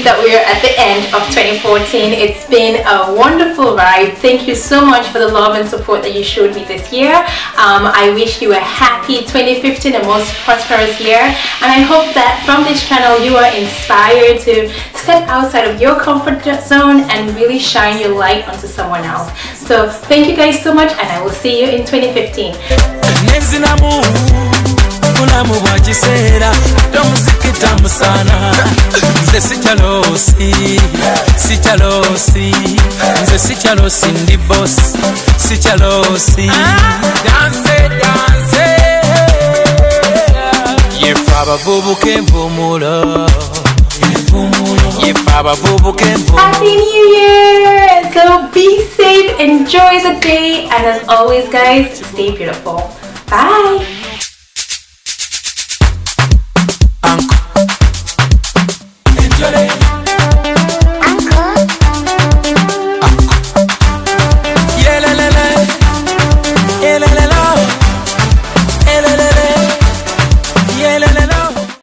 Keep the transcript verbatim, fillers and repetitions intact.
that we are at the end of twenty fourteen. It's been a wonderful ride. Thank you so much for the love and support that you showed me this year. Um, I wish you a happy twenty fifteen, a most prosperous year, and I hope that from this channel you are inspired to step outside of your comfort zone and really shine your light onto someone else. So thank you guys so much, and I will see you in twenty fifteen. Mulamu bwa kiseera tomuzikita musana nze sikyalosi sikyalosi nze sikyalosi ndi boss sikyalosi danse danse yefa abavubuka envumulo yefa abavubuka envumulo. Happy New Year! So be safe, enjoy the day, and as always guys, stay beautiful. Bye! Enjoy.